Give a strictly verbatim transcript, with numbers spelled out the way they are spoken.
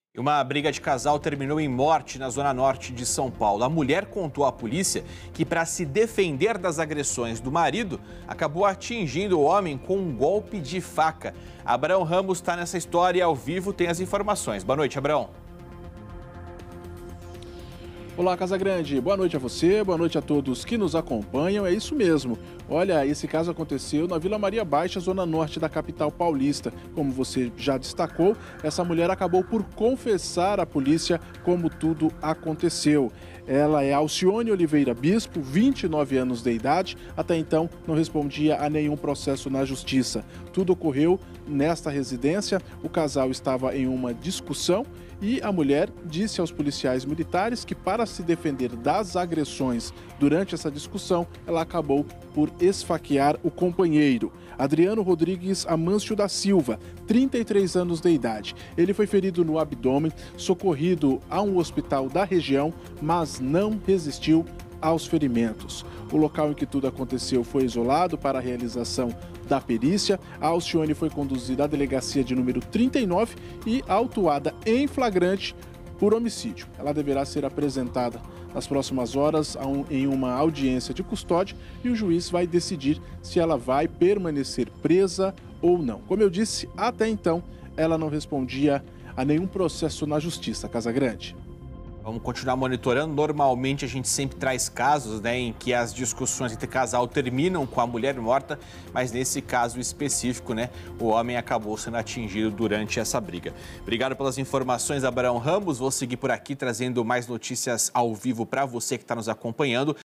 Uma briga de casal terminou em morte na zona norte de São Paulo. A mulher contou à polícia que, para se defender das agressões do marido, acabou atingindo o homem com um golpe de faca. Abraão Ramos está nessa história ao vivo, tem as informações. Boa noite, Abraão. Olá, Casagrande. Boa noite a você, boa noite a todos que nos acompanham. É isso mesmo. Olha, esse caso aconteceu na Vila Maria Baixa, zona norte da capital paulista. Como você já destacou, essa mulher acabou por confessar à polícia como tudo aconteceu. Ela é Alcione Oliveira Bispo, vinte e nove anos de idade. Até então, não respondia a nenhum processo na justiça. Tudo ocorreu nesta residência. O casal estava em uma discussão e a mulher disse aos policiais militares que, para se defender das agressões durante essa discussão, ela acabou por esfaquear o companheiro, Adriano Rodrigues Amâncio da Silva, trinta e três anos de idade. Ele foi ferido no abdômen, socorrido a um hospital da região, mas não resistiu aos ferimentos. O local em que tudo aconteceu foi isolado para a realização da perícia. A Alcione foi conduzida à delegacia de número trinta e nove e autuada em flagrante por homicídio. Ela deverá ser apresentada nas próximas horas em uma audiência de custódia e o juiz vai decidir se ela vai permanecer presa ou não. Como eu disse, até então ela não respondia a nenhum processo na justiça, Casagrande. Vamos continuar monitorando. Normalmente a gente sempre traz casos, né, em que as discussões entre casal terminam com a mulher morta, mas nesse caso específico, né, o homem acabou sendo atingido durante essa briga. Obrigado pelas informações, Abraão Ramos. Vou seguir por aqui trazendo mais notícias ao vivo para você que está nos acompanhando.